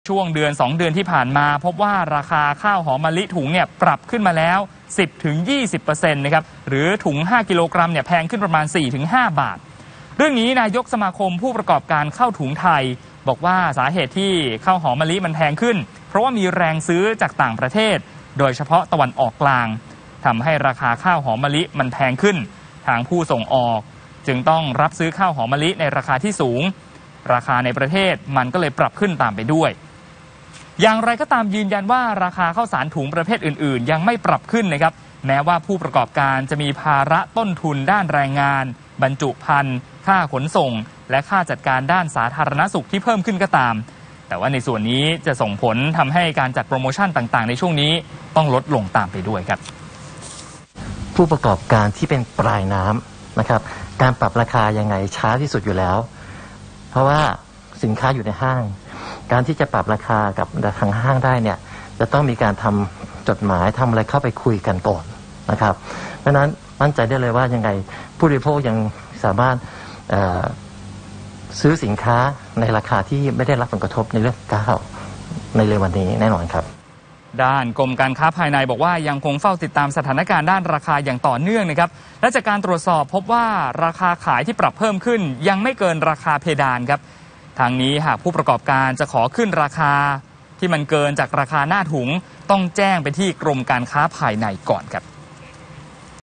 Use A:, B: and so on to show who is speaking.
A: ช่วงเดือน 2 เดือนที่ผ่านมาพบว่าราคาข้าวหอมมะลิถุงเนี่ยปรับขึ้นมาแล้ว 10-20% นะครับหรือถุง 5 กิโลกรัมเนี่ยแพงขึ้นประมาณ 4-5 บาทเรื่องนี้นายกสมาคมผู้ประกอบการข้าวถุงไทยบอกว่าสาเหตุที่ข้าวหอมมะลิมันแพงขึ้นเพราะว่ามีแรงซื้อจากต่างประเทศโดยเฉพาะตะวันออกกลางทำให้ราคาข้าวหอมมะลิมันแพงขึ้นทางผู้ส่งออกจึงต้องรับซื้อข้าวหอมมะลิในราคาที่สูงราคาในประเทศมันก็เลยปรับขึ้นตามไปด้วยอย่างไรก็ตามยืนยันว่าราคาข้าวสารถุงประเภทอื่นๆยังไม่ปรับขึ้นนะครับแม้ว่าผู้ประกอบการจะมีภาระต้นทุนด้านแรงงานบรรจุภัณฑ์ค่าขนส่งและค่าจัดการด้านสาธารณสุขที่เพิ่มขึ้นก็ตามแต่ว่าในส่วนนี้จะส่งผลทำให้การจัดโปรโมชั่นต่างๆในช่วงนี้ต้องลดลงตามไปด้วยครับ
B: ผู้ประกอบการที่เป็นปลายน้ำนะครับการปรับราคายังไงช้าที่สุดอยู่แล้วเพราะว่าสินค้าอยู่ในห้างการที่จะปรับราคากับทางห้างได้เนี่ยจะต้องมีการทำจดหมายทำอะไรเข้าไปคุยกันก่อนนะครับเพราะฉะนั้นมั่นใจได้เลยว่ายังไงผู้บริโภคยังสามารถซื้อสินค้าในราคาที่ไม่ได้รับผลกระทบในเรื่องข้าวในเร็ววันนี้แน่นอนครับ
A: ด้านกรมการค้าภายในบอกว่ายังคงเฝ้าติดตามสถานการณ์ด้านราคาอย่างต่อเนื่องนะครับและจากการตรวจสอบพบว่าราคาขายที่ปรับเพิ่มขึ้นยังไม่เกินราคาเพดานครับทางนี้หากผู้ประกอบการจะขอขึ้นราคาที่มันเกินจากราคาหน้าถุงต้องแจ้งไปที่กรมการค้าภายในก่อนครับ